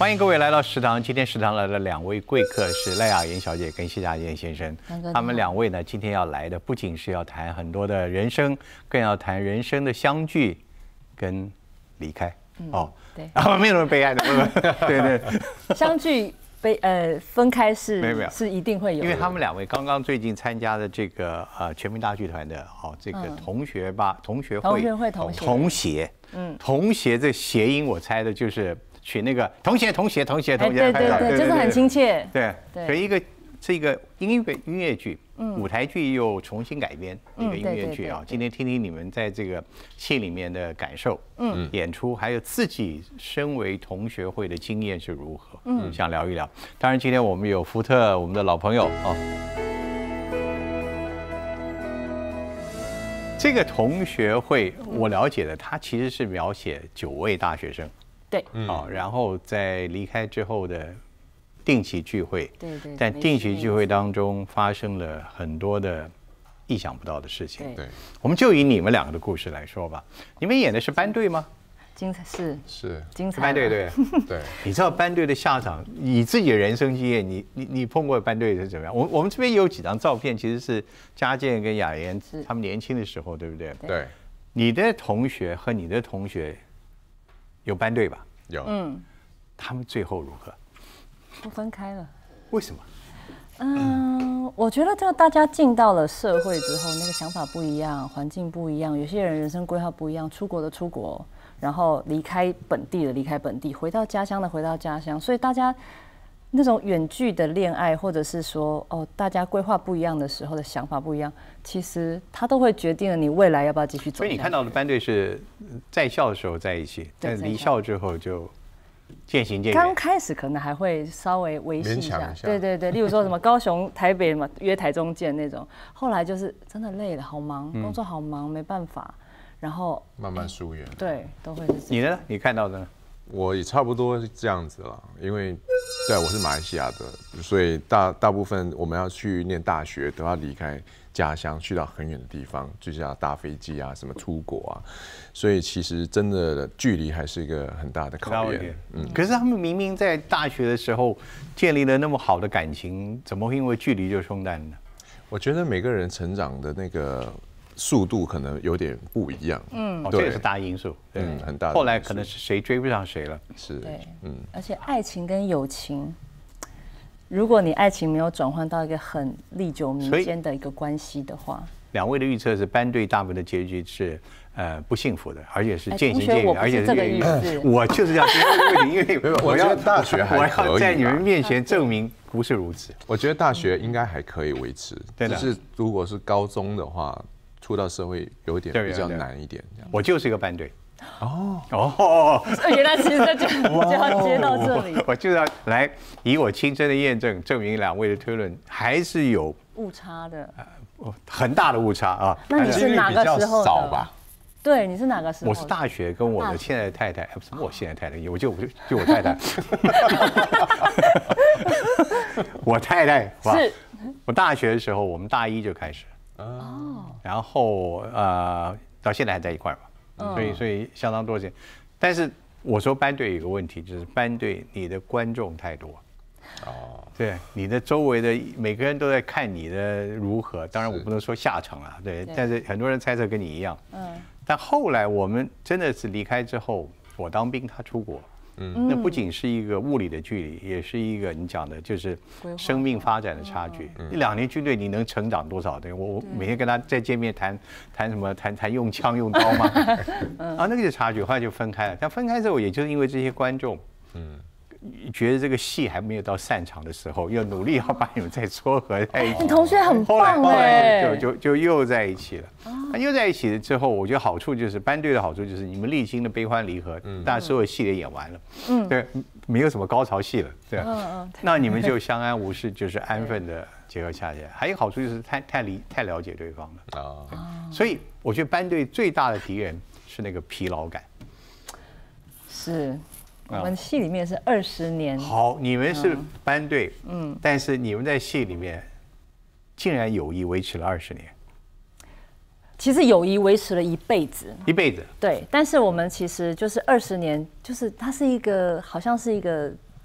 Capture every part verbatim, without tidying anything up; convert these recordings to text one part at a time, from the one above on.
欢迎各位来到食堂。今天食堂来了两位贵客，是赖雅妍小姐跟谢家燕先生。他们两位呢，今天要来的不仅是要谈很多的人生，更要谈人生的相聚跟离开。嗯、哦，对，啊，没有那么悲哀的，对对， 相聚。被呃分开是没有没有是一定会有， 因为他们两位刚刚最近参加的这个呃全民大剧团的哦这个同学吧、嗯、同学会同学会同学同协嗯同协这谐音我猜的就是取那个同学同学同学同学， 对对对，就是很亲切。 对，所以一个是一个音乐音乐剧，舞台剧又重新改编一个音乐剧啊。今天听听你们在这个戏里面的感受，嗯，演出还有自己身为同学会的经验是如何，嗯，想聊一聊。当然，今天我们有福特，我们的老朋友哦。这个同学会我了解的，它其实是描写九位大学生， 对， 哦，然后在离开之后的定期聚会， 对对， 在定期聚会当中发生了很多的意想不到的事情。 对， 我们就以你们两个的故事来说吧。你们演的是班队吗？ 精彩是是精彩班队对对。 你知道班队的下场，以自己的人生经验，你你你碰过班队是怎么样？我我们这边有几张照片，其实是嘉健跟雅妍他们年轻的时候，对不对？ 对。 你的同学和你的同学有班队吧？ 有。 嗯。 他们最后如何？ 都分开了， 为什么？ 嗯，我觉得就大家进到了社会之后，那个想法不一样，环境不一样，有些人人生规划不一样，出国的出国，然后离开本地的离开本地，回到家乡的回到家乡，所以大家那种远距的恋爱，或者是说哦，大家规划不一样的时候的想法不一样，其实它都会决定了你未来要不要继续走。 所以你看到的班队是在校的时候在一起，但离校之后就渐行渐远。 刚开始可能还会稍微维系一下，对对对，例如说什么高雄、台北嘛，约台中见那种。后来就是真的累了，好忙，工作好忙，没办法，然后慢慢疏远。 对，都会是这样。 你呢？你看到的呢？ 我也差不多是这样子了，因为对我是马来西亚的，所以大大部分我们要去念大学都要离开家乡，去到很远的地方，就是要搭飞机啊，什么出国啊，所以其实真的距离还是一个很大的考验。 嗯，可是他们明明在大学的时候建立了那么好的感情，怎么会因为距离就冲淡呢？ 我觉得每个人成长的那个速度可能有点不一样， 嗯，这也是大因素， 嗯，很大的。 后来可能是谁追不上谁了， 是， 对，嗯，而且爱情跟友情，如果你爱情没有转换到一个很历久弥坚的一个关系的话， 两位的预测是班队大部分的结局是呃不幸福的，而且是渐行渐远，而且是这个意思。 我就是要提出这个问题，因为我要大学还可以， 我要在你们面前证明不是如此。 我觉得大学应该还可以维持，只是如果是高中的话，出到社会有点比较难一点。 我就是一个班队。 哦哦， 原来其实就就要接到这里， 我就要来以我亲身的验证，证明两位的推论还是有误差的， 呃，很大的误差啊。 那你是哪个时候少吧？ 对，你是哪个时候？ 我是大学跟我的现在的太太，不是我现在太太，我就就就我太太，我太太是， 我大学的时候，我们大一就开始哦，然后呃，到现在还在一块嘛。所以，所以相当多钱，但是我说班队有一个问题，就是班队你的观众太多，哦，对，你的周围的每个人都在看你的如何，当然我不能说下场了，对，但是很多人猜测跟你一样，嗯，但后来我们真的是离开之后，我当兵，他出国。嗯，那不仅是一个物理的距离，也是一个你讲的，就是生命发展的差距。一两年军队，你能成长多少？对，我我每天跟他再见面谈谈什么？谈谈用枪用刀吗？啊，那个就差距，后来就分开了。但分开之后，也就是因为这些观众，嗯，觉得这个戏还没有到散场的时候，要努力要把你们再撮合在一起。 你同学很棒哎，就就就又在一起了。那又在一起了之后，我觉得好处就是班队的好处就是你们历经的悲欢离合，大家所有戏也演完了，嗯，对，没有什么高潮戏了，对吧？嗯嗯，那你们就相安无事，就是安分的结合下去。还有好处就是太太理太了解对方了啊，所以我觉得班队最大的敌人是那个疲劳感。 是，我们戏里面是二十年。 好，你们是班队，嗯，但是你们在戏里面竟然友谊维持了二十年。 其实友谊维持了一辈子， 一辈子。 对，但是我们其实就是二十年，就是它是一个好像是一个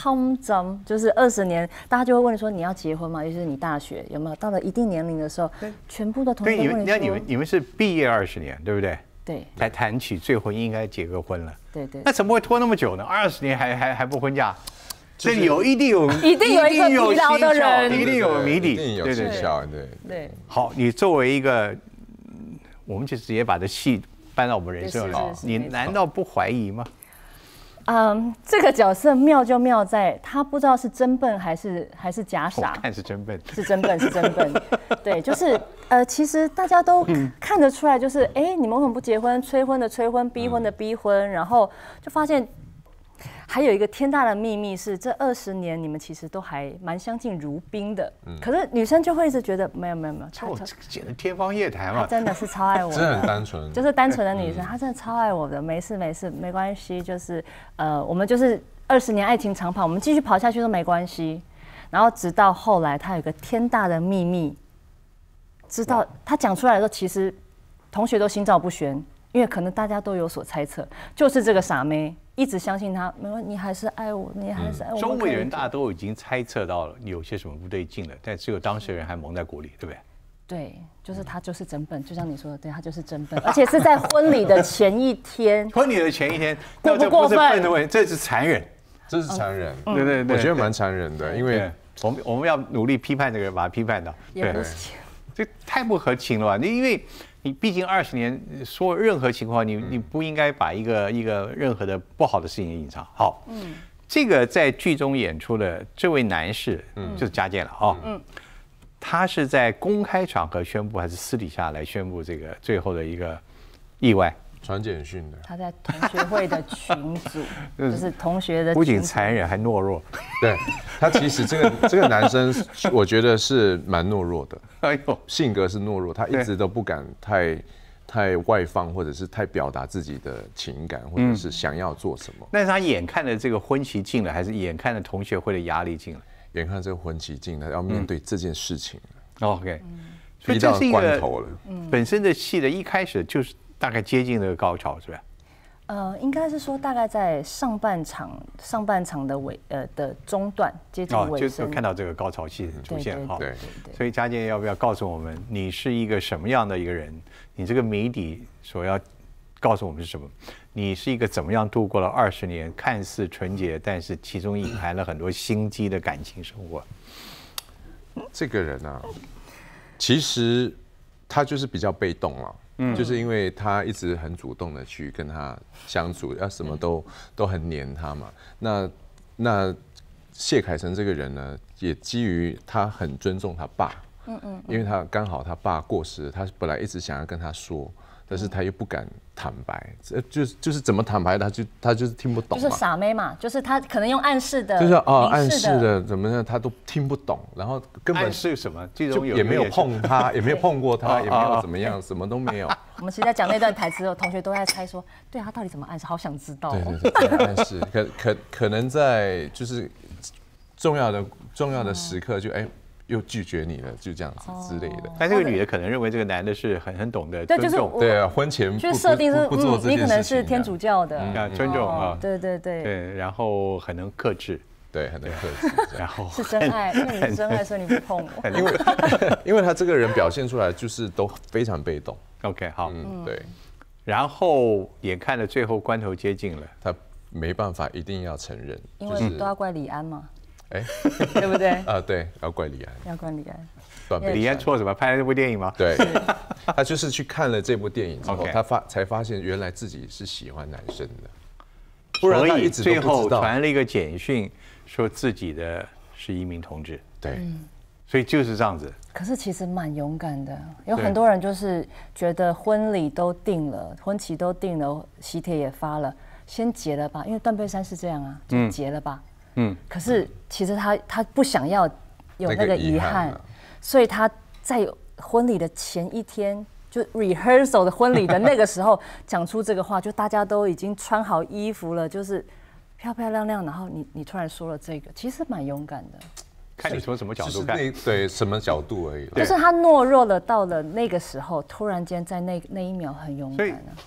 汤针，就是二十年，大家就会问说你要结婚吗？尤其是你大学有没有到了一定年龄的时候，全部的同学对，你们问你说， 那你们你们是毕业二十年，对不对？ 对， 才谈起最后应该结个婚了。 对对。 那怎么会拖那么久呢？二十年还还还不婚嫁？这里有一定有一定有一个疲劳的人， 一定有谜底， 一定有蹊跷，对对。 好，你作为一个，我们就直接把这戏搬到我们人生了，你难道不怀疑吗？ 嗯，这个角色妙就妙在，他不知道是真笨还是还是假傻。 我看是真笨， 是真笨，是真笨。对，就是呃，其实大家都看得出来，就是哎、欸，你们为什么不结婚？催婚的催婚，逼婚的逼婚，然后就发现。还有一个天大的秘密是，这二十年你们其实都还蛮相敬如宾的。嗯、可是女生就会一直觉得没有没有没有， 她简直天方夜谭嘛！ 她真的是超爱我的， 真的很单纯， 就是单纯的女生，她真的超爱我的，没事没事没关系，就是呃，我们就是二十年爱情长跑，我们继续跑下去都没关系。然后直到后来，她有一个天大的秘密，知道她讲出来的时候，其实同学都心照不宣，因为可能大家都有所猜测，就是这个傻妹。一直相信他，没问你还是爱我，你还是爱我。 周围人大家都已经猜测到了你有些什么不对劲了，但只有当事人还蒙在鼓里，对不对？ 对，就是他就是真笨，就像你说的，对他就是真笨，而且是在婚礼的前一天。 婚礼的前一天， 过不过分？ 这不是笨的问题，这是残忍， 这是残忍。 嗯、对对对， 我觉得蛮残忍的，因为我们我们要努力批判这个人，把他批判到。 对， 这太不合情了吧？你因为。你毕竟二十年，说任何情况，你你不应该把一个一个任何的不好的事情隐藏。好，嗯，这个在剧中演出的这位男士，嗯，就是家健了啊，嗯，他是在公开场合宣布，还是私底下来宣布这个最后的一个意外？ 传简讯的， 他在同学会的群组，就是同学的， 不仅残忍还懦弱。 对他其实这个这个男生，我觉得是蛮懦弱的。哎呦，性格是懦弱，他一直都不敢太太外放，或者是太表达自己的情感，或者是想要做什么。 那是他眼看着这个婚期近了，还是眼看着同学会的压力近了？ 眼看这个婚期近了，要面对这件事情了。 OK， 所以这是一个本身的戏的一开始就是。大概接近那个高潮是吧？ 呃，应该是说大概在上半场上半场的尾呃的中段接近尾声， 哦，就看到这个高潮戏出现哈。 对， 所以家健要不要告诉我们，你是一个什么样的一个人？你这个谜底所要告诉我们是什么？你是一个怎么样度过了二十年看似纯洁，但是其中隐含了很多心机的感情生活？ 这个人啊，其实他就是比较被动了。嗯，就是因为他一直很主动的去跟他相处，要什么都都很黏他嘛。那那谢凯成这个人呢，也基于他很尊重他爸，嗯嗯，因为他刚好他爸过世，他本来一直想要跟他说，但是他又不敢坦白，就是就是怎么坦白，他就他就是听不懂嘛， 就是傻妹嘛，就是他可能用暗示的， 就是哦暗示的怎么样，他都听不懂，然后根本暗示什么，剧中有也没有碰他，也没有碰过他，也没有怎么样，什么都没有。 我们其实在讲那段台词的同学都在猜说，对他到底怎么暗示，好想知道。 对对对，暗示可可可能在就是重要的重要的时刻就哎。又拒绝你了，就这样子之类的。 但这个女的可能认为这个男的是很很懂得尊重， 对啊，婚前去设定是不做这件事情， 你可能是天主教的， 啊，尊重啊， 对对对， 对，然后很能克制， 对，很能克制， 然后是真爱，因为你是真爱，所以你不碰我。 因为因为他这个人表现出来就是都非常被动。 OK， 好， 嗯，对。 然后眼看着最后关头接近了， 他没办法，一定要承认， 因为都要怪李安嘛。 哎， 对不对？ 啊，对，要怪李安， 要怪李安。 李安错什么？拍了这部电影吗？ 对，他就是去看了这部电影之后，他发才发现原来自己是喜欢男生的， 不然他一直最后传了一个简讯，说自己的是一名同志。 对， 所以就是这样子。 可是其实蛮勇敢的，有很多人就是觉得婚礼都定了，婚期都定了，喜帖也发了，先结了吧，因为断背山是这样啊，就结了吧。嗯，可是其实他他不想要有那个遗憾，啊、所以他在婚礼的前一天，就 rehearsal 的婚礼的那个时候讲出这个话，就大家都已经穿好衣服了，就是漂漂亮亮，然后你你突然说了这个，其实蛮勇敢的。 看你从什么角度看， 对什么角度而已。 就是他懦弱了，到了那个时候，突然间在那那一秒很勇敢了。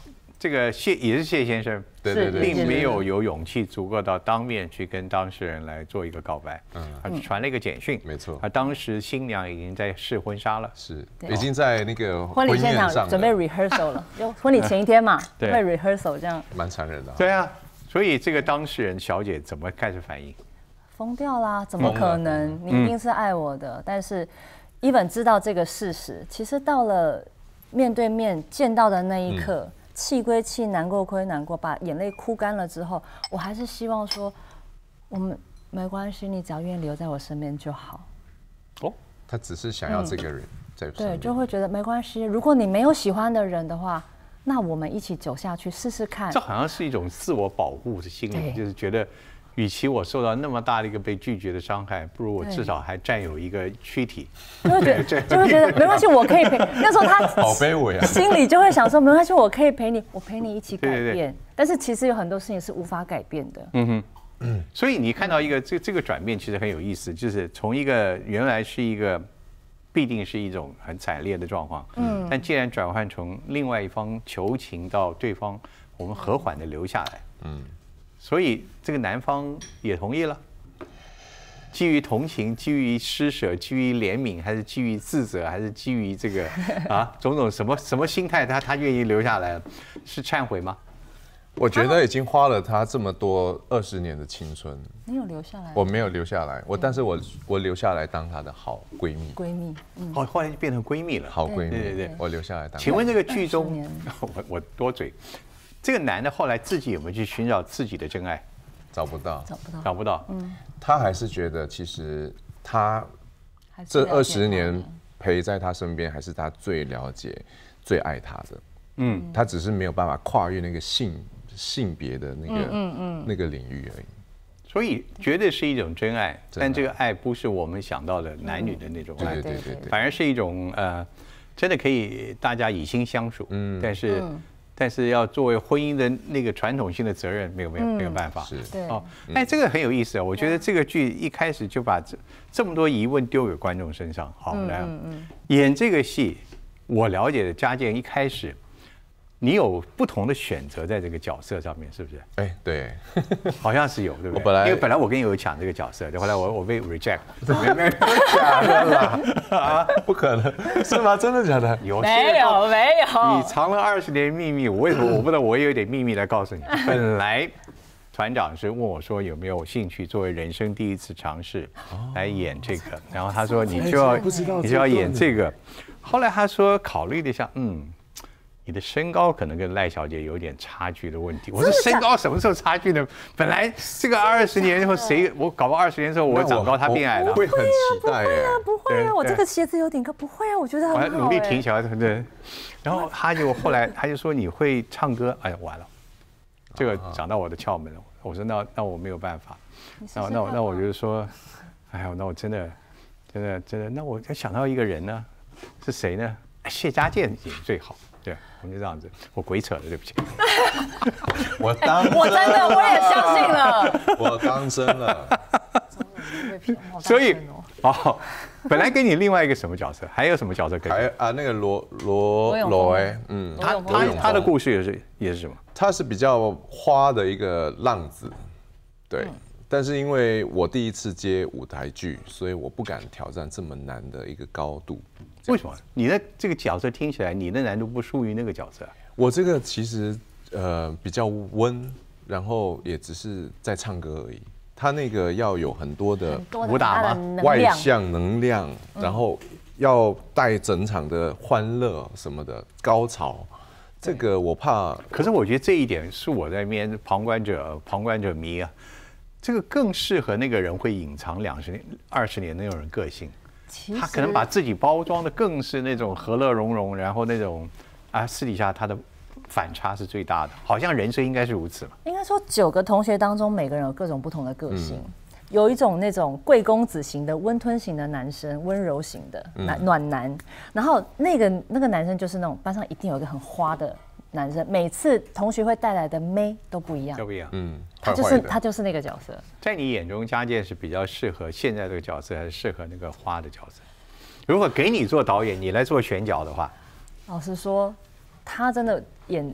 这个谢也是谢先生， 对对对， 并没有有勇气足够到当面去跟当事人来做一个告白， 嗯， 他传了一个简讯， 没错。 他当时新娘已经在试婚纱了， 是已经在那个婚礼现场准备 rehearsal 了，就婚礼前一天嘛，会 rehearsal 这样， 蛮残忍的。 对啊，所以这个当事人小姐怎么开始反应？ 疯掉啦！怎么可能？你一定是爱我的，但是 even 知道这个事实，其实到了面对面见到的那一刻，气归气，难过归难过，把眼泪哭干了之后，我还是希望说，我们没关系，你只要愿意留在我身边就好。 哦，他只是想要这个人在身边， 对，就会觉得没关系。如果你没有喜欢的人的话，那我们一起走下去试试看。 这好像是一种自我保护的心理，就是觉得。与其我受到那么大的一个被拒绝的伤害，不如我至少还占有一个躯体。 就会觉得，就会觉得没关系，我可以陪。那时候他好卑微啊， 心里就会想说，没关系，我可以陪你，我陪你一起改变。对对对，但是其实有很多事情是无法改变的。 嗯哼，嗯。所以你看到一个这这个转变，其实很有意思，就是从一个原来是一个必定是一种很惨烈的状况，嗯，但既然转换成另外一方求情到对方，我们和缓的留下来，嗯。所以这个男方也同意了，基于同情，基于施舍，基于怜悯，还是基于自责，还是基于这个啊种种什么什么心态，他他愿意留下来，是忏悔吗？ 我觉得已经花了他这么多二十年的青春。 你有留下来？ 我没有留下来，我但是我我留下来当她的好闺蜜。 闺蜜， 嗯，后后来就变成闺蜜了。 好闺蜜， 对对对， 我留下来当。 请问这个剧中，我我多嘴。这个男的后来自己有没有去寻找自己的真爱？ 找不到， 找不到， 找不到。 嗯， 他还是觉得其实他这二十年陪在他身边，还是他最了解、最爱他的。嗯，他只是没有办法跨越那个性性别的那个嗯嗯那个领域而已。 所以绝对是一种真爱，但这个爱不是我们想到的男女的那种爱， 对对对对， 反而是一种呃，真的可以大家以心相处。嗯，但是。但是要作为婚姻的那个传统性的责任，没有没有没有办法。 是， 对。 哦，哎，这个很有意思啊！我觉得这个剧一开始就把这这么多疑问丢给观众身上。好，来演这个戏，我了解的嘉健一开始，你有不同的选择在这个角色上面，是不是？ 哎，对， 好像是有，对不对？ 我本来因为本来我跟你有抢这个角色，后来我我被 reject， 没没假的啦，啊，不可能，是吗？真的假的？ 有， 没有没有， 你藏了二十年秘密，我为什么我不知道？我也有点秘密来告诉你。本来团长是问我说有没有兴趣作为人生第一次尝试来演这个，然后他说你就要你就要演这个，后来他说考虑了一下，嗯。你的身高可能跟赖小姐有点差距的问题。我说身高什么时候差距呢？本来这个二十年后谁我搞不好二十年之后我长高他变矮了， 会很期待耶。 不会啊，我这个鞋子有点高，不会啊，我觉得很好。 我努力挺起来，对不对？然后他就后来他就说你会唱歌，哎呀完了，这个讲到我的窍门了。我说那那我没有办法，那那我那我就说，哎呀，那我真的真的真的，那我就想到一个人呢，是谁呢？谢家健演最好。对，我们就这样子，我鬼扯了，对不起。 我当我真的我也相信了， 我当真了。 所以哦，本来给你另外一个什么角色，还有什么角色可以？ 还啊，那个罗罗罗哎，嗯， 他他他的故事也是也是什么？ 他是比较花的一个浪子，对。但是因为我第一次接舞台剧，所以我不敢挑战这么难的一个高度。 为什么？你的这个角色听起来，你的难度不输于那个角色？ 我这个其实呃比较温，然后也只是在唱歌而已。他那个要有很多的武打吗？ 外向能量，然后要带整场的欢乐什么的高潮。这个我怕。 可是我觉得这一点是我在那边旁观者旁观者迷啊。这个更适合那个人会隐藏两十年、二十年那种人个性，他可能把自己包装的更是那种和乐融融，然后那种啊私底下他的反差是最大的，好像人生应该是如此嘛。 应该说九个同学当中，每个人有各种不同的个性，嗯、有一种那种贵公子型的温吞型的男生，温柔型的暖、嗯、暖男，然后那个那个男生就是那种班上一定有一个很花的。男生每次同学会带来的妹都不一样， 都不一样。嗯， 他就是他就是那个角色。 在你眼中，嘉健是比较适合现在这个角色，还是适合那个花的角色？如果给你做导演，你来做选角的话， 老实说，他真的演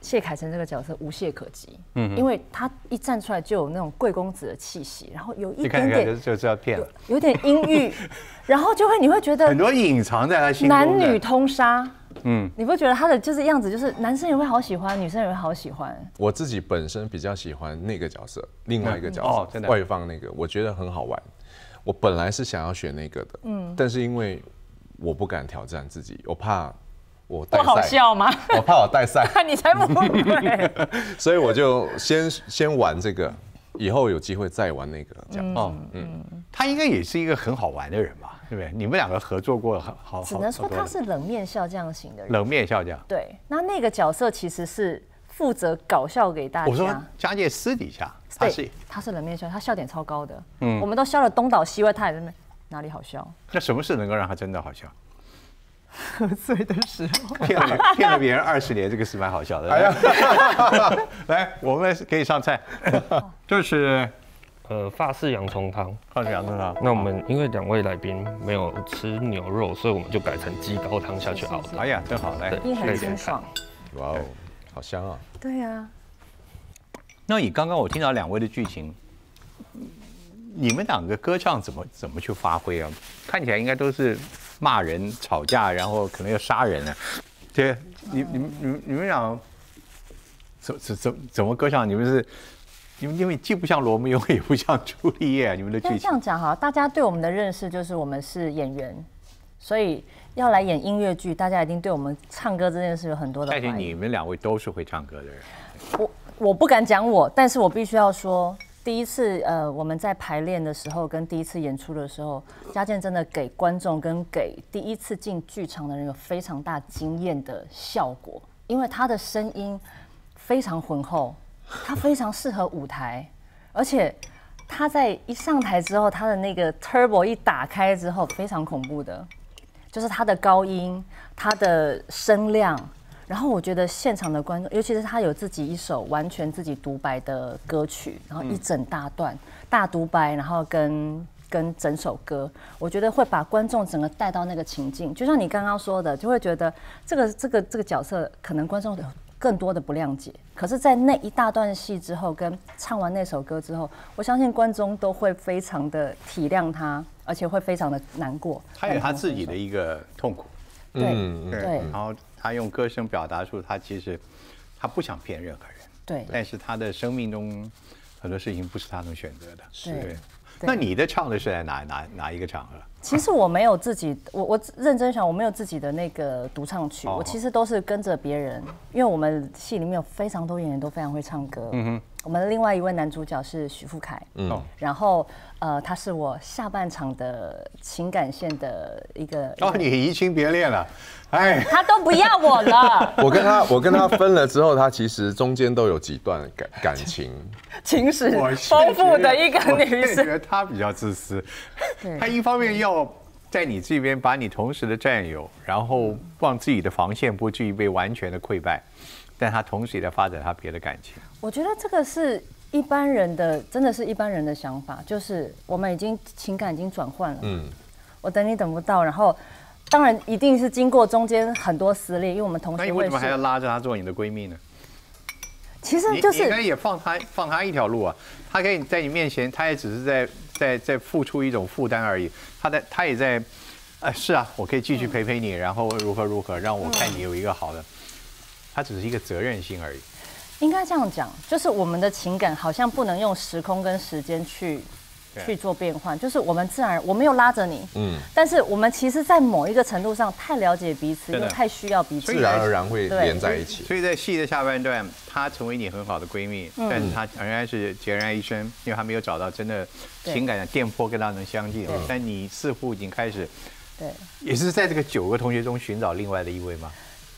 谢凯成这个角色无懈可击，嗯，因为他一站出来就有那种贵公子的气息，然后有一点点就知道骗了， 有点阴郁，然后就会你会觉得很多隐藏在他心中， 男女通杀， 嗯， 你不觉得他的就是样子，就是男生也会好喜欢，女生也会好喜欢。 我自己本身比较喜欢那个角色，另外一个角色、 哦真的外放那个，我觉得很好玩。我本来是想要选那个的，嗯，但是因为我不敢挑战自己，我怕。我带赛， 不好笑吗？ 我怕我带赛， 你才不会。 所以我就先先玩这个，以后有机会再玩那个。这样哦， 嗯，他应该也是一个很好玩的人吧？对不对？你们两个合作过，好好， 只能说他是冷面笑匠型的人。 冷面笑匠。 对，那那个角色其实是负责搞笑给大家。 我说佳介私底下，他是他是冷面笑，他笑点超高的。嗯，我们都笑了东倒西歪，他也在那边哪里好笑？ 那什么事能够让他真的好笑？ 喝醉的时候骗了骗了别人二十年，这个是蛮好笑的。哎呀，来，我们可以上菜，这是呃法式洋葱汤。 法式洋葱汤。 那我们因为两位来宾没有吃牛肉，所以我们就改成鸡高汤下去熬的。 哎呀，真好，来， 也很清爽。 哇哦，好香啊！ 对呀。 那以刚刚我听到两位的剧情，你们两个歌唱怎么怎么去发挥啊？看起来应该都是。骂人、吵架，然后可能要杀人了。对，你、你们、你们、你们俩怎怎怎怎么歌唱？你们是，你们因为既不像罗密欧，也不像朱丽叶，你们的剧情。 这样讲哈，大家对我们的认识就是我们是演员，所以要来演音乐剧，大家一定对我们唱歌这件事有很多的怀疑。 但是你们两位都是会唱歌的人。 我我不敢讲我，但是我必须要说。第一次，呃，我们在排练的时候，跟第一次演出的时候，嘉健真的给观众跟给第一次进剧场的人有非常大惊艳的效果，因为他的声音非常浑厚，他非常适合舞台，而且他在一上台之后，他的那个 turbo 一打开之后，非常恐怖的，就是他的高音，他的声量。然后我觉得现场的观众，尤其是他有自己一首完全自己独白的歌曲，然后一整大段、嗯、大独白，然后跟跟整首歌，我觉得会把观众整个带到那个情境。就像你刚刚说的，就会觉得这个这个这个角色可能观众有更多的不谅解，可是，在那一大段戏之后，跟唱完那首歌之后，我相信观众都会非常的体谅他，而且会非常的难过。 他有他自己的一个痛苦。 对、嗯、对， 然后他用歌声表达出他其实他不想骗任何人， 对， 但是他的生命中很多事情不是他能选择的， 是。对， 那你的唱的是在哪哪哪一个场合？ 其实我没有自己，我我认真想，我没有自己的那个独唱曲，哦、我其实都是跟着别人，因为我们戏里面有非常多演员都非常会唱歌。嗯哼，我们另外一位男主角是许富凯，嗯，然后呃，他是我下半场的情感线的一个。 哦，你移情别恋了，哎， 他都不要我了。 我跟他，我跟他分了之后，他其实中间都有几段感感情， 情史丰富的一个女生。 我觉得他比较自私，他一方面要在你这边把你同时的占有，然后让自己的防线不至于被完全的溃败，但他同时也在发展他别的感情。 我觉得这个是一般人的，真的是一般人的想法，就是我们已经情感已经转换了，嗯，我等你等不到，然后当然一定是经过中间很多撕裂，因为我们同时。 那你为什么还要拉着她做你的闺蜜呢？ 其实就是你应该也放她放她一条路啊，她可以在你面前，她也只是在在在付出一种负担而已，她在她也在，呃是啊，我可以继续陪陪你，然后如何如何让我看你有一个好的，她只是一个责任心而已。 应该这样讲，就是我们的情感好像不能用时空跟时间去去做变换，就是我们自然我没有拉着你，嗯，但是我们其实，在某一个程度上太了解彼此，又太需要彼此， 自然而然会连在一起。 所以在戏的下半段，她成为你很好的闺蜜，嗯、但是她仍然是孑然一身，因为她没有找到真的情感的电波跟她能相近。但你似乎已经开始， 对， 也是在这个九个同学中寻找另外的一位吗？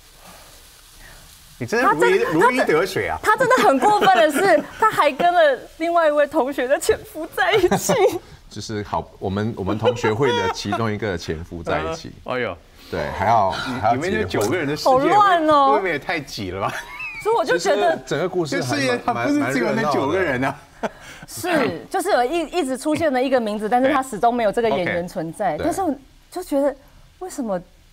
你真的如鱼如鱼得水啊！ 他真的很过分的是，他还跟了另外一位同学的前夫在一起。 就是好，我们我们同学会的其中一个前夫在一起。 哎呦， 对，还要还要你们这九个人的世界好乱哦， 未免也太挤了吧？ 所以我就觉得整个故事世界它不是只有那九个人啊。 是，就是有一一直出现了一个名字，但是他始终没有这个演员存在。但是我就觉得，为什么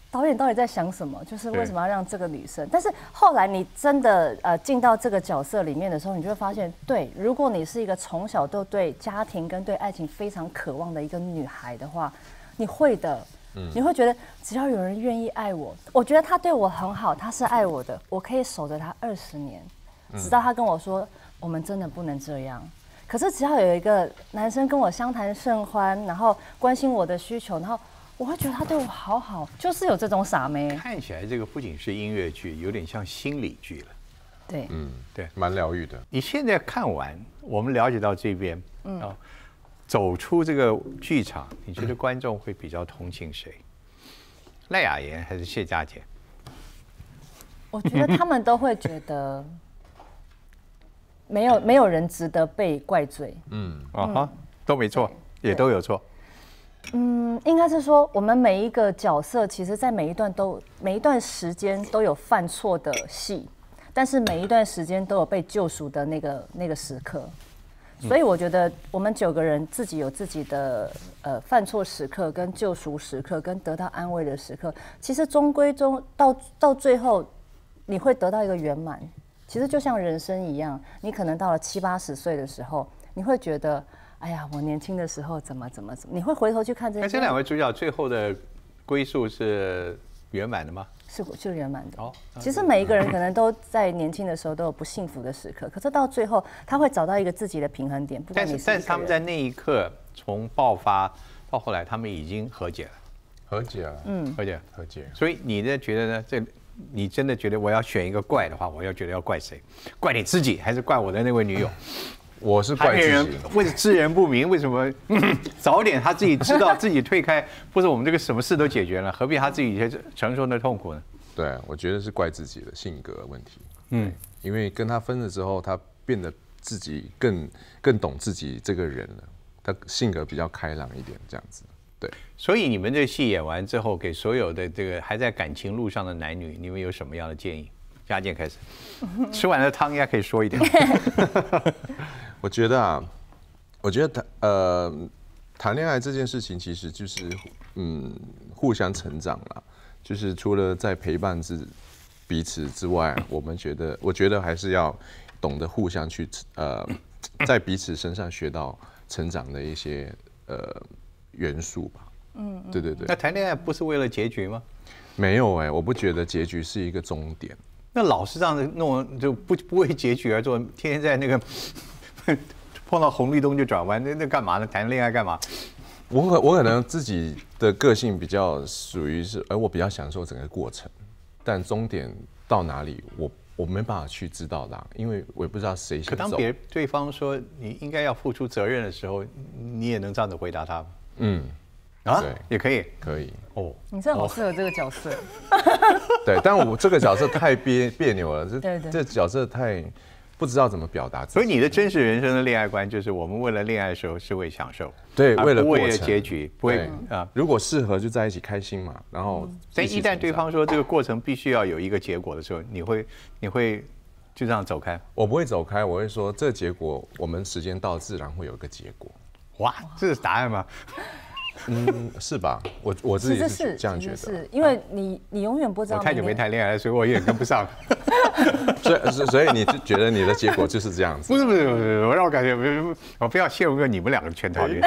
导演到底在想什么？就是为什么要让这个女生？但是后来你真的呃进到这个角色里面的时候，你就会发现，对，如果你是一个从小都对家庭跟对爱情非常渴望的一个女孩的话，你会的，嗯、你会觉得只要有人愿意爱我，我觉得他对我很好，他是爱我的，我可以守着他二十年，直到他跟我说，我们真的不能这样。可是只要有一个男生跟我相谈甚欢，然后关心我的需求，然后。我会觉得他对我好好，就是有这种傻妹。 看起来这个不仅是音乐剧，有点像心理剧了。 对， 嗯， 对， 蛮疗愈的。 你现在看完，我们了解到这边，嗯，哦，走出这个剧场，你觉得观众会比较同情谁？赖雅妍还是谢家姐？ 我觉得他们都会觉得没有没有人值得被怪罪。 嗯，啊哈，都没错，也都有错。 嗯，应该是说，我们每一个角色，其实在每一段都每一段时间都有犯错的戏，但是每一段时间都有被救赎的那个那个时刻。所以我觉得我们九个人自己有自己的呃犯错时刻、跟救赎时刻、跟得到安慰的时刻。其实终归终到到最后，你会得到一个圆满。其实就像人生一样，你可能到了七八十岁的时候，你会觉得。哎呀，我年轻的时候怎么怎么怎么，你会回头去看这些。 那这两位主角最后的归宿是圆满的吗？ 是是圆满的。哦，其实每一个人可能都在年轻的时候都有不幸福的时刻，可是到最后他会找到一个自己的平衡点。不管你是但是但是他们在那一刻从爆发到后来，他们已经和解了。 和解了， 嗯，和解和解。 所以你的觉得呢？这你真的觉得我要选一个怪的话，我要觉得要怪谁？怪你自己，还是怪我的那位女友？ 我是怪自己， 为什知人不明？为什么、嗯、早点他自己知道自己退开，或者我们这个什么事都解决了，何必他自己承受那痛苦呢？ 对，我觉得是怪自己的性格问题。嗯，因为跟他分了之后，他变得自己更更懂自己这个人了，他性格比较开朗一点，这样子。对， 所以你们这戏演完之后，给所有的这个还在感情路上的男女，你们有什么样的建议？嘉健开始，吃完了汤应该可以说一点。 我觉得啊，我觉得谈呃谈恋爱这件事情，其实就是嗯互相成长啦。就是除了在陪伴之彼此之外，我们觉得，我觉得还是要懂得互相去呃在彼此身上学到成长的一些呃元素吧。嗯，对对对。 那谈恋爱不是为了结局吗？ 没有哎、欸，我不觉得结局是一个终点。 那老是这样子弄，就不不为结局而做，天天在那个。碰到红绿灯就转弯，那那干嘛呢？谈恋爱干嘛？ 我可我可能自己的个性比较属于是，而我比较享受整个过程，但终点到哪里，我我没办法去知道的、啊，因为我也不知道谁先走。 可当别对方说你应该要付出责任的时候，你也能这样子回答他吗？嗯，啊，对，也可以， 可以。 哦，你真的好适合这个角色。 对，但我这个角色太别别扭了，这对对这角色太。不知道怎么表达自己， 所以你的真实人生的恋爱观就是我们为了恋爱的时候是为享受， 对，为了过程， 为了结局，不会啊。如果适合就在一起开心嘛，然后。 但一旦对方说这个过程必须要有一个结果的时候，你会你会就这样走开？ 我不会走开，我会说这结果我们时间到自然会有一个结果。 哇，这是答案吗？ 嗯，是吧？我我自己是这样觉得， 是因为你你永远不知道。 我太久没谈恋爱了，所以我也跟不上。 所以所以你就觉得你的结果就是这样子？ 不是不是不是，我让我感觉我非要陷入个你们两个圈套里。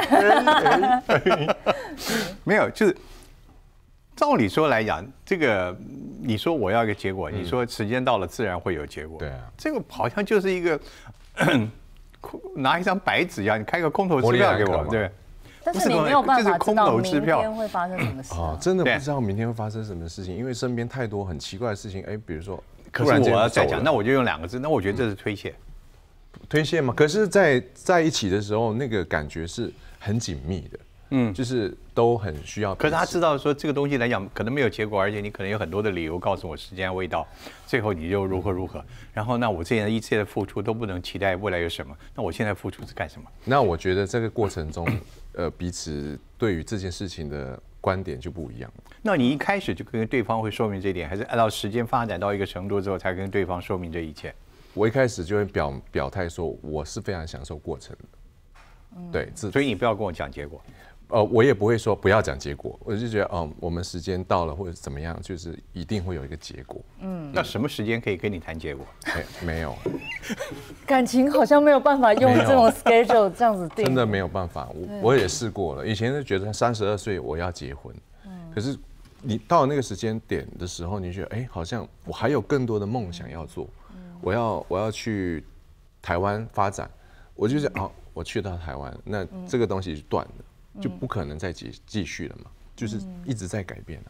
没有，就是照理说来讲，这个你说我要一个结果，你说时间到了自然会有结果。 对啊， 这个好像就是一个拿一张白纸一样，你开个空头支票给我，对。 但是你没有办法知道明天会发生什么事哦， 真的不知道明天会发生什么事情，因为身边太多很奇怪的事情。哎，比如说， 可是我要再讲，那我就用两个字，那我觉得这是推卸， 推卸吗？可是，在在一起的时候，那个感觉是很紧密的，嗯，就是都很需要。 可是他知道说这个东西来讲，可能没有结果，而且你可能有很多的理由告诉我时间未到，最后你就如何如何。然后，那我这样一切的付出都不能期待未来有什么，那我现在付出是干什么？ 那我觉得这个过程中。呃，彼此对于这件事情的观点就不一样。 那你一开始就跟对方会说明这一点，还是按照时间发展到一个程度之后才跟对方说明这一切？ 我一开始就会表表态说，我是非常享受过程的。嗯、对， 所以你不要跟我讲结果。 呃，我也不会说不要讲结果，我就觉得哦，我们时间到了或者怎么样，就是一定会有一个结果。 嗯，那什么时间可以跟你谈结果？ 没没有， 感情好像没有办法用这种 schedule 这样子定， 真的没有办法。我我也试过了，以前就觉得三十二岁我要结婚，嗯，可是你到了那个时间点的时候，你觉得哎，好像我还有更多的梦想要做，嗯、我要我要去台湾发展，我就想哦，我去到台湾，那这个东西就断了。就不可能再继继续了嘛，就是一直在改变啊。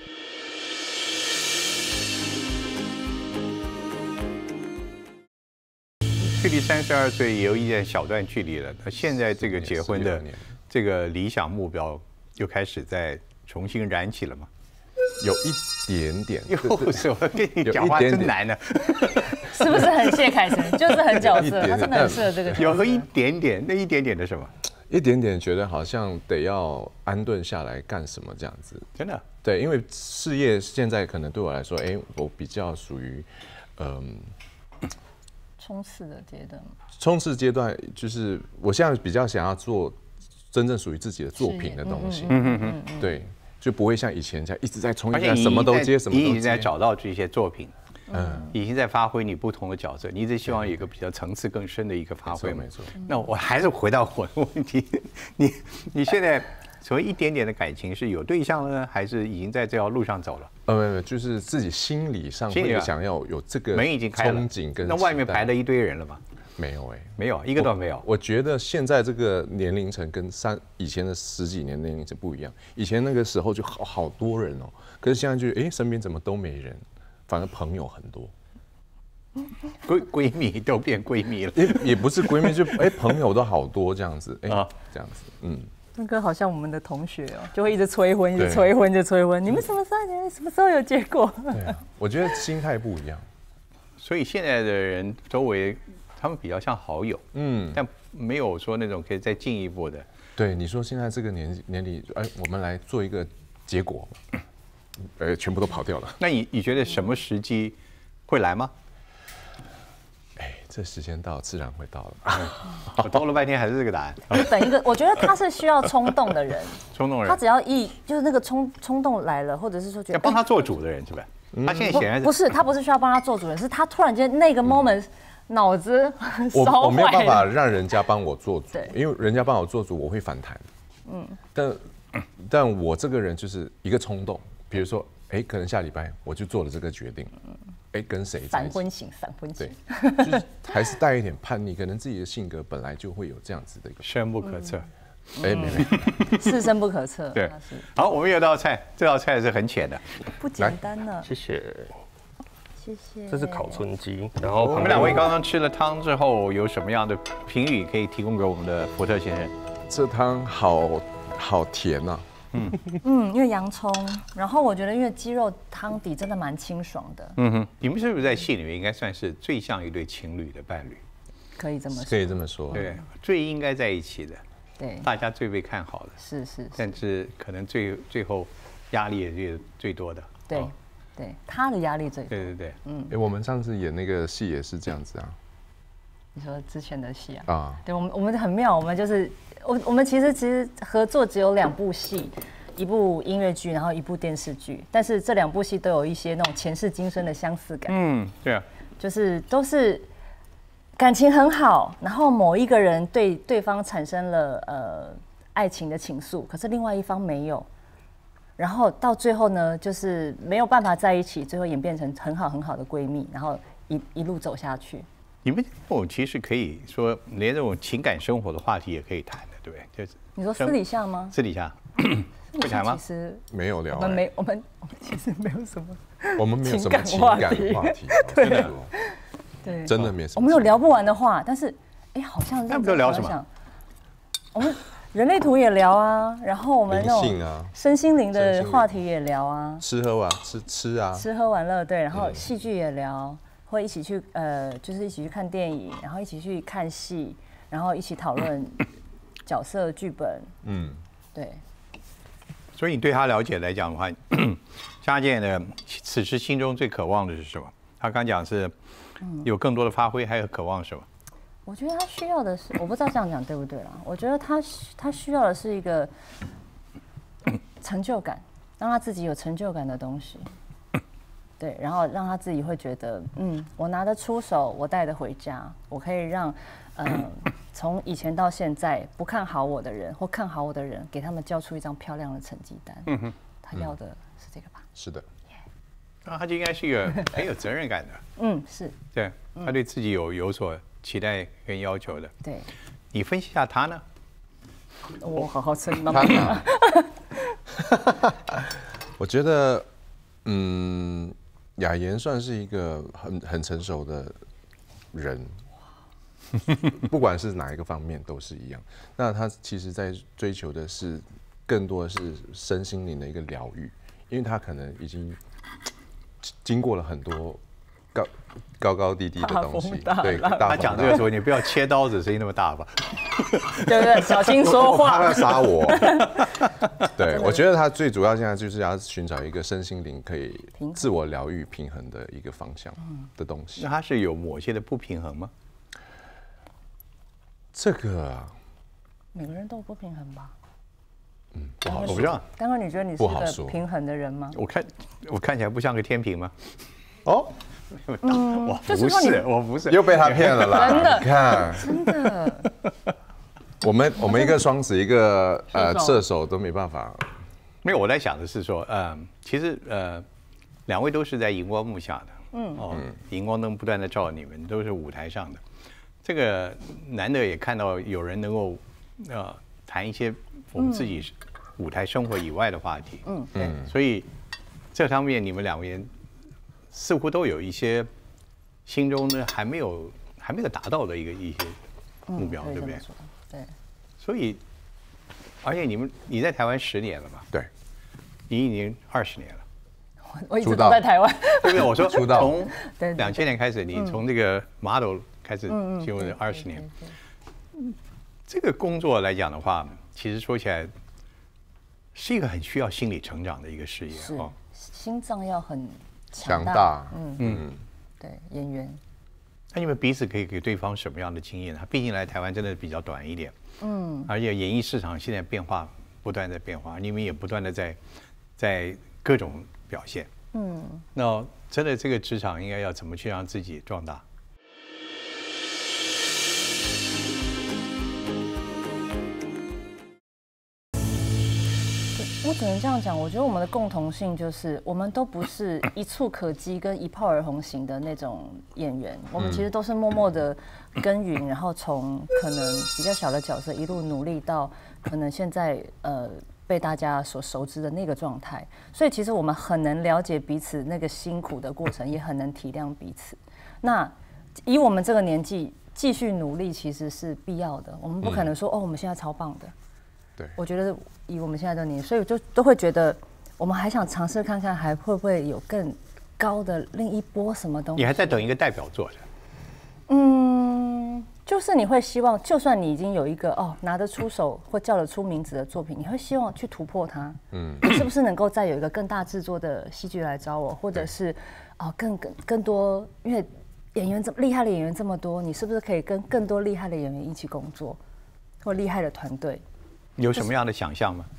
距离三十二岁也有一点小段距离了，那现在这个结婚的这个理想目标又开始在重新燃起了吗？ 有一点点。 又是我跟你讲话真难呢， 是不是很谢凯成？就是很角色，他真的很适合这个角色。 有一点点，那一点点的什么？ 一点点觉得好像得要安顿下来干什么这样子， 真的对，因为事业现在可能对我来说，哎，我比较属于，嗯， 冲刺的阶段。 冲刺阶段就是我现在比较想要做真正属于自己的作品的东西，嗯嗯嗯，对，就不会像以前这样一直在冲，一直什么都接，什么都接。 你已经在找到这些作品。嗯，已经在发挥你不同的角色，你一直希望有一个比较层次更深的一个发挥。 没错。 那我还是回到我的问题，你你现在所谓一点点的感情是有对象了呢，还是已经在这条路上走了？ 呃，没有，就是自己心理上会想要有这个门已经开了， 憧憬跟那外面排了一堆人了吗？ 没有哎， 没有，一个都没有。 我觉得现在这个年龄层跟三以前的十几年年龄层不一样，以前那个时候就好好多人哦，可是现在就哎身边怎么都没人，反而朋友很多。 闺闺蜜都变闺蜜了， 也也不是闺蜜，就哎朋友都好多这样子，哎这样子，嗯。 那个好像我们的同学哦，就会一直催婚，一直催婚，就催婚。你们什么时候？你们什么时候有结果？ 对，我觉得心态不一样。 所以现在的人周围，他们比较像好友，嗯，但没有说那种可以再进一步的。 对，你说现在这个年年龄，哎，我们来做一个结果，呃，全部都跑掉了。 那你你觉得什么时机会来吗？ 哎，这时间到，自然会到了。 我兜了半天还是这个答案。 等一个，我觉得他是需要冲动的人， 冲动人， 他只要一就是那个冲冲动来了，或者是说觉得要帮他做主的人，是吧？他现在显然不是，他不是需要帮他做主人，是他突然间那个 moment 脑子烧坏了。 我我没有办法让人家帮我做主，因为人家帮我做主，我会反弹。嗯，但但我这个人就是一个冲动，比如说，哎，可能下礼拜我就做了这个决定。哎，跟谁在一起？ 闪婚型，闪婚型， 对，就是还是带一点叛逆，可能自己的性格本来就会有这样子的一个深不可测。 哎，没没， 是深不可测。 对，好，我们有道菜，这道菜是很浅的， 不简单呢。 谢谢， 谢谢。 这是烤春鸡，然后我们两位刚刚吃了汤之后，有什么样的评语可以提供给我们的福特先生？ 这汤好好甜呐。 嗯嗯，因为洋葱，然后我觉得因为鸡肉汤底真的蛮清爽的。 嗯哼，你们是不是在戏里面应该算是最像一对情侣的伴侣？ 可以这么说， 可以这么说。 对，最应该在一起的， 对， 大家最被看好的， 是是， 但是可能最最后压力也最最多的。 对对，他的压力最多。 对对对， 嗯，哎，我们上次演那个戏也是这样子啊。 你说之前的戏啊？ 啊， 对，我们我们很妙，我们就是我我们其实其实合作只有两部戏，一部音乐剧，然后一部电视剧，但是这两部戏都有一些那种前世今生的相似感。 嗯，对啊， 就是都是感情很好，然后某一个人对对方产生了呃爱情的情愫，可是另外一方没有，然后到最后呢，就是没有办法在一起，最后演变成很好很好的闺蜜，然后一一路走下去。 你们我其实可以说，连这种情感生活的话题也可以谈的，对不对？就是你说私底下吗？ 私底下会谈吗？ 其实没有聊， 我们没，我们我们其实没有什么， 我们没有什么情感话题， 对对， 真的没什么。 我们有聊不完的话，但是哎，好像那不都聊什么？ 我们人类图也聊啊，然后我们那种身心灵的话题也聊啊， 吃喝玩吃吃啊， 吃喝玩乐对，然后戏剧也聊。会一起去呃，就是一起去看电影，然后一起去看戏，然后一起讨论角色剧本。嗯，对。 所以你对他了解来讲的话，嘉健的此时心中最渴望的是什么？他刚讲是有更多的发挥，还有渴望什么？ 我觉得他需要的是，我不知道这样讲对不对啦。我觉得他他需要的是一个成就感，让他自己有成就感的东西。对，然后让他自己会觉得，嗯，我拿得出手，我带得回家，我可以让，嗯，从以前到现在不看好我的人或看好我的人，给他们交出一张漂亮的成绩单。嗯哼，他要的是这个吧？ 是的。 那他就应该是一个很有责任感的。 嗯，是。对， 他对自己有有所期待跟要求的。 对。 你分析一下他呢？ 我好好吃妈妈。 我觉得，嗯，雅妍算是一个很很成熟的人，不管是哪一个方面都是一样。那他其实在追求的是更多的是身心灵的一个疗愈，因为他可能已经经过了很多高高高低低的东西。对， 他讲这个时候，你不要切刀子声音那么大吧？ 对对，小心说话。 他要杀我。对，我觉得他最主要现在就是要寻找一个身心灵可以自我疗愈、平衡的一个方向的东西。 那他是有某些的不平衡吗？ 这个啊， 每个人都有不平衡吧？ 嗯，不好说。 我不知道。 刚刚你觉得你是个平衡的人吗？ 我看我看起来不像个天平吗？ 哦， 嗯， 我不是，我不是， 又被他骗了啦！ 真的， 你看， 真的。 我们我们一个双子，一个呃射手都没办法。 没有，我在想的是说，呃，其实呃，两位都是在荧光幕下的，嗯，哦，荧光灯不断的照你们，都是舞台上的。这个难得也看到有人能够呃谈一些我们自己舞台生活以外的话题，嗯嗯，所以这方面你们两位似乎都有一些心中呢还没有还没有达到的一个一些目标，对不对？ 对。 所以，而且你们你在台湾十年了嘛？ 对。 你已经二十年了。 我一直都在台湾。 对不对？我说出道从两千年开始，你从这个 model 开始进入二十年。这个工作来讲的话，其实说起来是一个很需要心理成长的一个事业哦。心脏要很强大。 嗯嗯。对，演员。 那你们彼此可以给对方什么样的经验？他毕竟来台湾真的比较短一点，嗯，而且演艺市场现在变化不断在变化，你们也不断的在在各种表现，嗯，那真的这个职场应该要怎么去让自己壮大？ 我只能这样讲，我觉得我们的共同性就是，我们都不是一触可及跟一炮而红型的那种演员，我们其实都是默默的耕耘，然后从可能比较小的角色一路努力到可能现在呃被大家所熟知的那个状态，所以其实我们很能了解彼此那个辛苦的过程，也很能体谅彼此。那以我们这个年纪继续努力其实是必要的，我们不可能说、嗯、哦我们现在超棒的。 对， 我觉得以我们现在的年纪，所以我就都会觉得，我们还想尝试看看，还会不会有更高的另一波什么东西？ 你还在等一个代表作？ 嗯，就是你会希望，就算你已经有一个哦拿得出手或叫得出名字的作品，你会希望去突破它。嗯，你是不是能够再有一个更大制作的戏剧来找我，或者是哦更更更多，因为演员这么厉害的演员这么多，你是不是可以跟更多厉害的演员一起工作，或厉害的团队？ 有什么样的想象吗？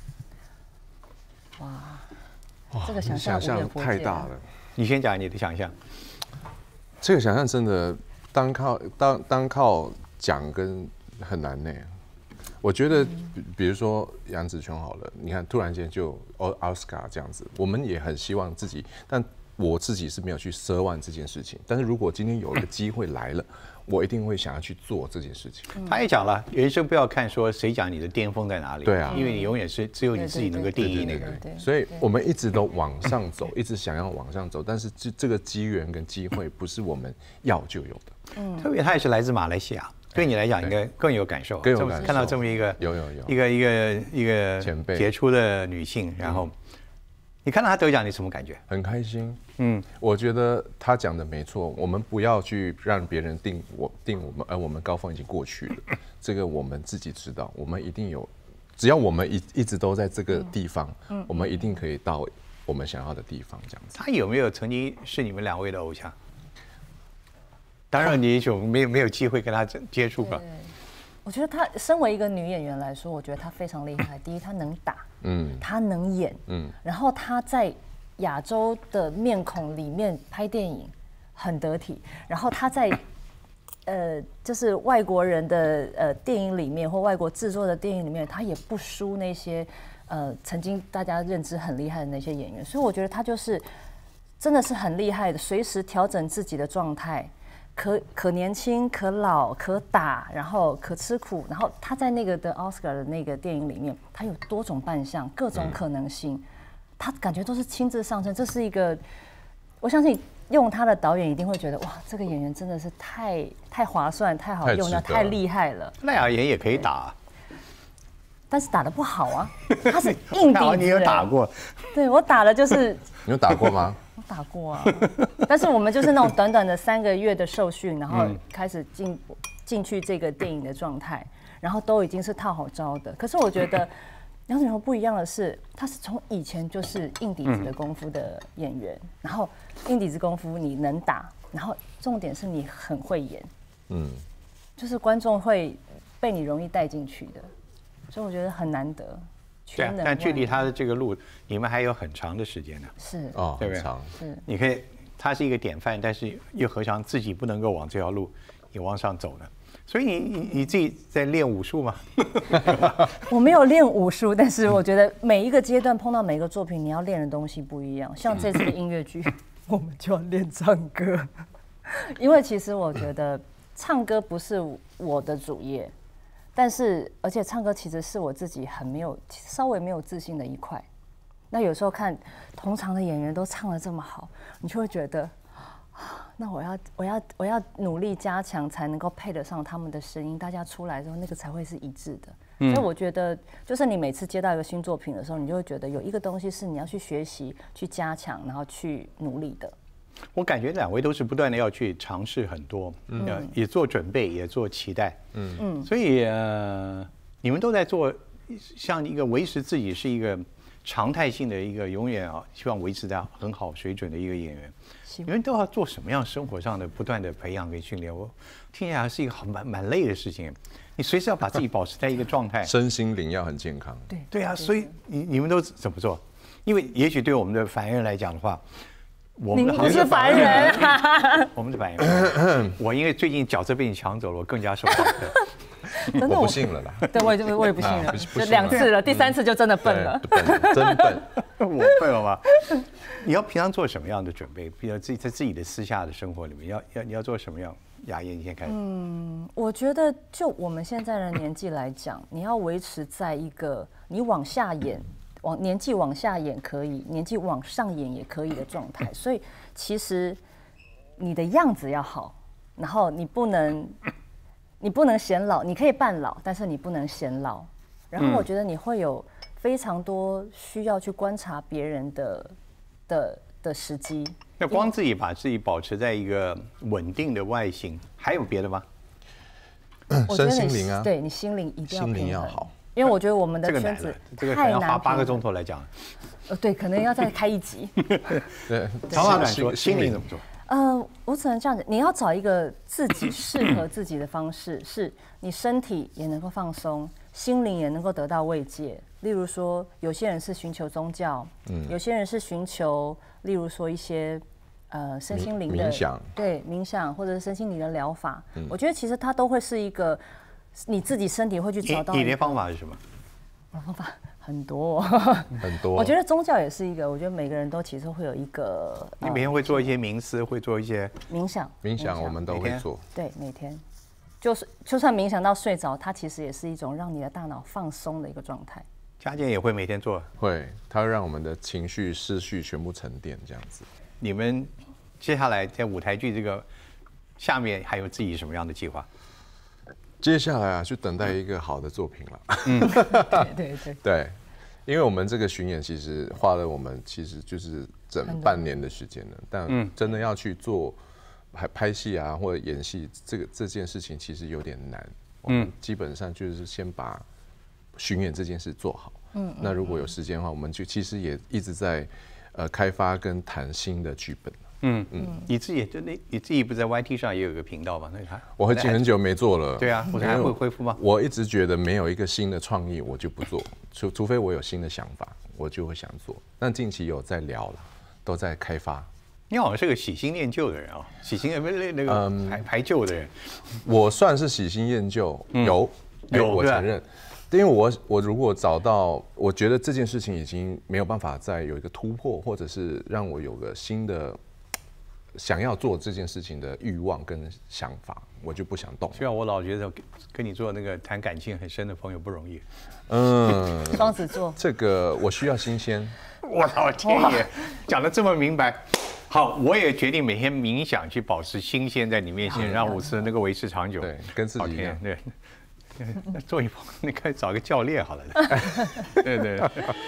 哇，这个想象太大了。 你先讲你的想象。 这个想象真的单靠单单靠讲跟很难呢。我觉得，比如说杨紫琼好了，你看突然间就奥斯卡这样子，我们也很希望自己，但我自己是没有去奢望这件事情。但是如果今天有一个机会来了，我一定会想要去做这件事情。 他也讲了，人生不要看说谁讲你的巅峰在哪里， 对啊， 因为你永远是只有你自己能够定义那个。 所以我们一直都往上走，一直想要往上走，但是这这个机缘跟机会不是我们要就有的。 嗯，特别他也是来自马来西亚，对你来讲应该更有感受， 更有感受。 看到这么一个有有有一个一个一个前辈杰出的女性，然后你看到她得奖，你什么感觉？ 很开心。嗯，我觉得他讲的没错，我们不要去让别人定我定我们，而我们高峰已经过去了，这个我们自己知道，我们一定有，只要我们一一直都在这个地方，嗯，我们一定可以到我们想要的地方，这样子。 他有没有曾经是你们两位的偶像？ 当然你也许没有没有机会跟他接触吧。 我觉得她身为一个女演员来说，我觉得她非常厉害。第一，她能打，嗯，她能演，嗯，然后她在亚洲的面孔里面拍电影很得体，然后她在呃就是外国人的呃电影里面或外国制作的电影里面，她也不输那些呃曾经大家认知很厉害的那些演员。所以我觉得她就是真的是很厉害的，随时调整自己的状态。可可年轻，可老，可打，然后可吃苦，然后他在那个的奥斯卡的那个电影里面，他有多种扮相，各种可能性，他感觉都是亲自上阵。这是一个，我相信用他的导演一定会觉得，哇，这个演员真的是太太划算，太好用了，太厉害了。 赖雅妍也可以打， 但是打得不好啊，他是硬底子。 你有打过？ 对我打了就是。 你有打过吗？ 我打过啊，但是我们就是那种短短的三个月的受训，然后开始进进去这个电影的状态，然后都已经是套好招的。可是我觉得杨谨华不一样的是，他是从以前就是硬底子的功夫的演员，然后硬底子功夫你能打，然后重点是你很会演，嗯，就是观众会被你容易带进去的，所以我觉得很难得。 对啊，但距离他的这个路，你们还有很长的时间呢。 是哦， 对不对？ 是， 你可以，他是一个典范，但是又何尝自己不能够往这条路也往上走呢？所以你你你自己在练武术吗？ 我没有练武术，但是我觉得每一个阶段碰到每一个作品，你要练的东西不一样。像这次的音乐剧，我们就要练唱歌，因为其实我觉得唱歌不是我的主业。但是，而且唱歌其实是我自己很没有、稍微没有自信的一块。那有时候看同场的演员都唱得这么好，你就会觉得，那我要、我要、我要努力加强，才能够配得上他们的声音。大家出来之后，那个才会是一致的。嗯、所以我觉得，就是你每次接到一个新作品的时候，你就会觉得有一个东西是你要去学习、去加强，然后去努力的。 我感觉两位都是不断的要去尝试很多，嗯，也做准备，也做期待，嗯嗯，所以呃，你们都在做，像一个维持自己是一个常态性的一个永远啊，希望维持在很好水准的一个演员，你们都要做什么样生活上的不断的培养跟训练？我听起来是一个好蛮蛮累的事情，你随时要把自己保持在一个状态， 身心灵要很健康。 对对啊，所以你你们都怎么做？因为也许对我们的凡人来讲的话。我们不是凡人、啊， 我们是凡人。我因为最近角色被你抢走了，我更加受不了。 真的我不信了啦。 对，我也我也不信了，就两次了，第三次就真的笨了。 笨，真笨。 我笨了吗？你要平常做什么样的准备？比如自己在自己的私下的生活里面，要要你要做什么样？雅妍，你先开始。 嗯，我觉得就我们现在的年纪来讲，你要维持在一个你往下演。往年纪往下演可以，年纪往上演也可以的状态，所以其实你的样子要好，然后你不能，你不能显老，你可以扮老，但是你不能显老。然后我觉得你会有非常多需要去观察别人的的的时机。 那光自己把自己保持在一个稳定的外形，还有别的吗？ 身心灵啊， 对你心灵一定要心灵要好。 因为我觉得我们的圈子这个可能要花八个钟头来讲。 呃，对，可能要再开一集。 对， 长话短说，心灵怎么做？ 呃，我只能这样子，你要找一个自己适合自己的方式，是你身体也能够放松，心灵也能够得到慰藉。例如说，有些人是寻求宗教，嗯，有些人是寻求，例如说一些呃身心灵的冥想， 对，冥想或者是身心灵的疗法。嗯，我觉得其实它都会是一个。你自己身体会去找到。 你的方法是什么？ 我的方法很多， 很多。 我觉得宗教也是一个，我觉得每个人都其实会有一个。 你每天会做一些冥思，会做一些冥想。 冥想我们都会做。 对，每天，就是就算冥想到睡着，它其实也是一种让你的大脑放松的一个状态。 佳健也会每天做。 会，它会让我们的情绪、思绪全部沉淀，这样子。 你们接下来在舞台剧这个下面还有自己什么样的计划？ 接下来啊，就等待一个好的作品了。嗯， 对对对对，因为我们这个巡演其实花了我们其实就是整半年的时间了，但真的要去做拍拍戏啊或者演戏，这个这件事情其实有点难。我们基本上就是先把巡演这件事做好。嗯，那如果有时间的话，我们就其实也一直在呃开发跟谈新的剧本。 嗯嗯，你自己就那你自己不在 Y T 上也有一个频道吗？那个我已经很久没做了。 对啊，我还会恢复吗？ 我一直觉得没有一个新的创意我就不做，除除非我有新的想法，我就会想做。但近期有在聊了，都在开发。 你好像是个喜新厌旧的人啊，喜新那那个排排旧的人。 我算是喜新厌旧，有有， 我承认。因为我我如果找到，我觉得这件事情已经没有办法再有一个突破，或者是让我有个新的想要做这件事情的欲望跟想法，我就不想动。 虽然我老觉得跟你做那个谈感情很深的朋友不容易。 嗯， 双子座， 这个我需要新鲜。 我老天爷，讲得这么明白。好，我也决定每天冥想，去保持新鲜在你面前，让我是那个维持长久。 对，跟自己一样。 对。做一帮，你可以找个教练好了。对对。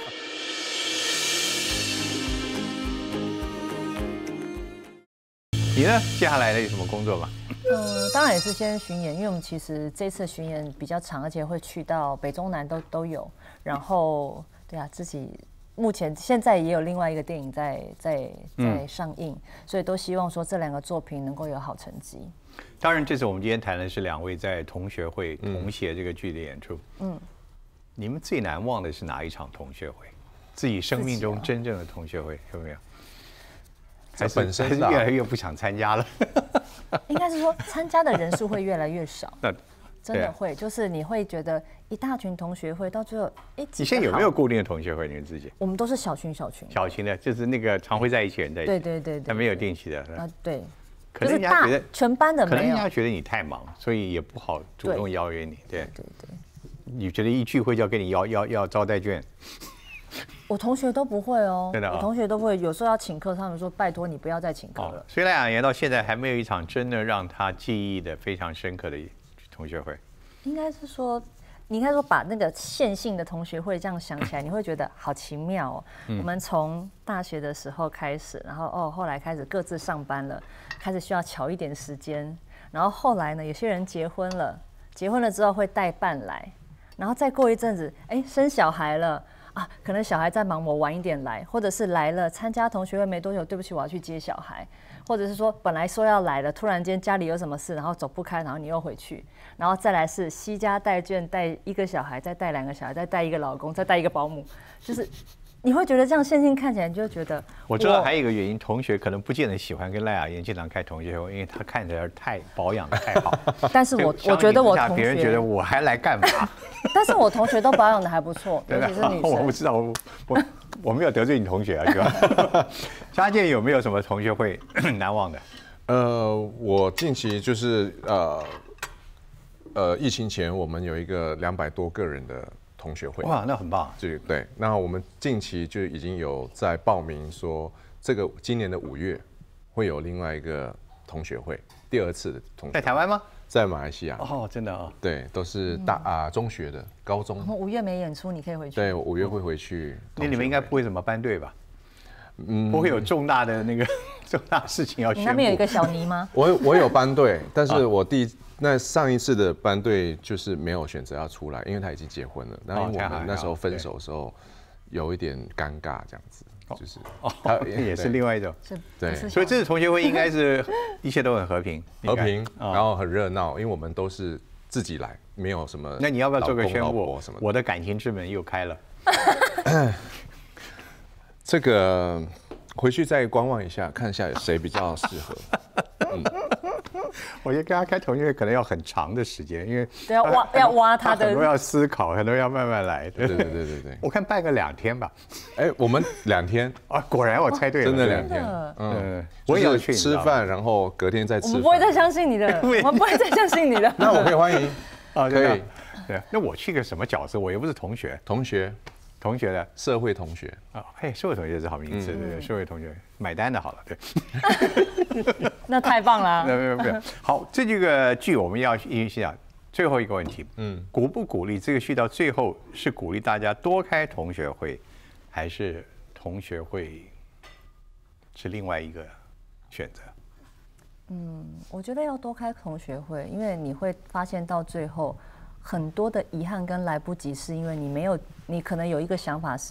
你呢？接下来的有什么工作吗？ 嗯，当然也是先巡演，因为我们其实这次巡演比较长，而且会去到北中南都都有。然后，对啊，自己目前现在也有另外一个电影在在在上映，嗯、所以都希望说这两个作品能够有好成绩。 当然，这次我们今天谈的是两位在同学会同写这个剧的演出。嗯，你们最难忘的是哪一场同学会？自己生命中真正的同学会有没有？还是本身还是越来越不想参加了？ 应该是说参加的人数会越来越少。 那真的会，就是你会觉得一大群同学会到最后，哎， 你现在有没有固定的同学会？你们自己？ 我们都是小群小群。 小群的，就是那个常会在一起人在一起。 对对对对。 但没有定期的。 啊，对。 可能人家觉得全班的没有， 可能人家觉得你太忙，所以也不好主动邀约你。对对对。 你觉得一聚会就要跟你要要要招待券？ 我同学都不会哦， 真的、哦， 我同学都不会。有时候要请客，他们说拜托你不要再请客了。哦、 所以赖雅妍到现在还没有一场真的让他记忆的非常深刻的同学会。 应该是说，你应该说把那个线性的同学会这样想起来，你会觉得好奇妙哦。嗯、我们从大学的时候开始，然后哦后来开始各自上班了，开始需要巧一点时间，然后后来呢，有些人结婚了，结婚了之后会带伴来，然后再过一阵子，哎生小孩了。啊，可能小孩在忙，我晚一点来，或者是来了参加同学会没多久，对不起，我要去接小孩，或者是说本来说要来了，突然间家里有什么事，然后走不开，然后你又回去，然后再来是惜家带眷，带一个小孩，再带两个小孩，再带一个老公，再带一个保姆，就是你会觉得这样线性看起来，你就觉得我知道还有一个原因，同学可能不见得喜欢跟赖雅妍经常开同学会，因为他看起来太保养的太好。 但是我我觉得我同学， 别人觉得我还来干嘛？ 但是我同学都保养的还不错，尤其是女生。 我不知道，我我我没有得罪你同学啊，是吧？嘉健有没有什么同学会难忘的？ 呃，我近期就是呃呃，疫情前我们有一个两百多个人的同学会。 哇，那很棒。 对对，那我们近期就已经有在报名说，这个今年的五月会有另外一个同学会，第二次的同学会。 在台湾吗？ 在马来西亚哦，真的哦， 对，都是大啊中学的、高中。 我们五月没演出，你可以回去。 对，五月会回去。 那你们应该不会怎么班队吧？嗯，不会有重大的那个重大事情要宣布。 你那边有一个小尼吗？ 我我有班队，但是我第那上一次的班队就是没有选择要出来，因为他已经结婚了。然后我们那时候分手的时候有一点尴尬，这样子。就是哦，也是另外一种， 对， 所以这次同学会应该是一切都很和平， 和平，然后很热闹，因为我们都是自己来，没有什么。 那你要不要做个宣布？我的感情之门又开了。 这个回去再观望一下，看一下谁比较适合。嗯， 我觉得跟他开同学会可能要很长的时间，因为要挖要挖他的， 很多要思考，很多要慢慢来。 对对对对对， 我看办个两天吧。 哎，我们两天啊，果然我猜对了， 真的两天。嗯， 我也要去吃饭，然后隔天再吃。 我们不会再相信你的，我们不会再相信你的。 那我可以欢迎啊， 可以。 对，那我去个什么角色？我又不是同学， 同学。 同学的社会同学啊，嘿，社会同学是好名字，对对，社会同学买单的好了，对。 那太棒了。 没有没有，好，这几个剧我们要一下最后一个问题，嗯，鼓不鼓励这个剧到最后是鼓励大家多开同学会，还是同学会是另外一个选择？ 嗯，我觉得要多开同学会，因为你会发现到最后。很多的遗憾跟来不及，是因为你没有，你可能有一个想法是，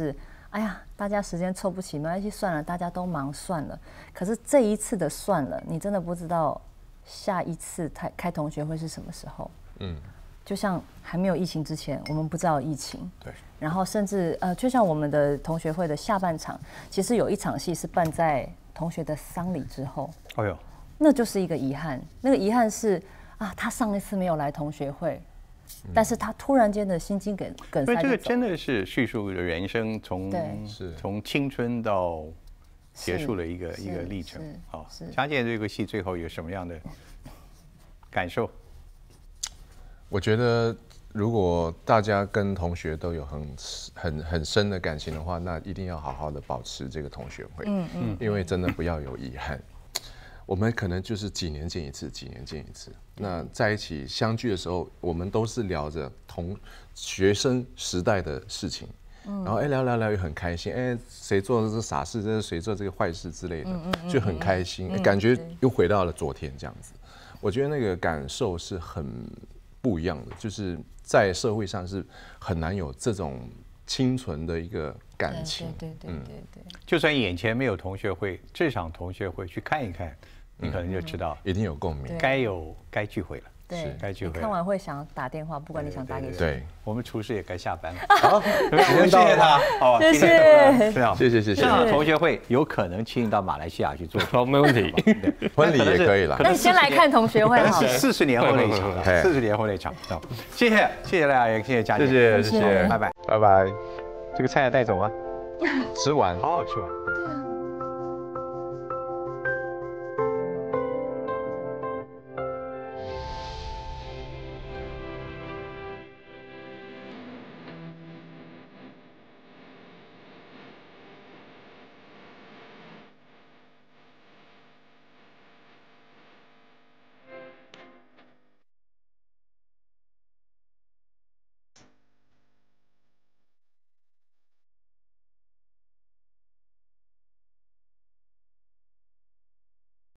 哎呀，大家时间凑不齐，没关系，算了，大家都忙，算了。可是这一次的算了，你真的不知道下一次开开同学会是什么时候。嗯，就像还没有疫情之前，我们不知道疫情。 对。 然后甚至呃，就像我们的同学会的下半场，其实有一场戏是办在同学的丧礼之后。 哦呦， 那就是一个遗憾。那个遗憾是啊，他上一次没有来同学会。但是他突然间的心肌梗梗塞， 所以这个真的是叙述的人生从从青春到结束的一个一个历程。好，佳健这个戏最后有什么样的感受？ 我觉得如果大家跟同学都有很很很深的感情的话，那一定要好好的保持这个同学会，嗯嗯，因为真的不要有遗憾。我们可能就是几年见一次，几年见一次。那在一起相聚的时候，我们都是聊着同学生时代的事情，嗯、然后哎聊聊聊也很开心，哎谁做的这傻事，这是谁做这个坏事之类的，嗯嗯、就很开心，嗯、感觉又回到了昨天这样子。我觉得那个感受是很不一样的，就是在社会上是很难有这种清纯的一个感情。 对对对对对。嗯、 就算眼前没有同学会，这场同学会去看一看。你可能就知道， 一定有共鸣， 该有该聚会了， 对， 该聚会。 看完会想打电话，不管你想打给谁。 对， 我们厨师也该下班了。好，谢谢他，好， 谢谢， 这样， 谢谢谢谢。 这场同学会有可能请你到马来西亚去做， 好，没问题。 婚礼也可以了。 那你先来看同学会好了。 四十年后那一场，四十年后那一场。谢谢，谢谢大家，也谢谢佳姐， 谢谢谢谢， 拜拜， 拜拜。 这个菜要带走吗？ 吃完， 好好吃完。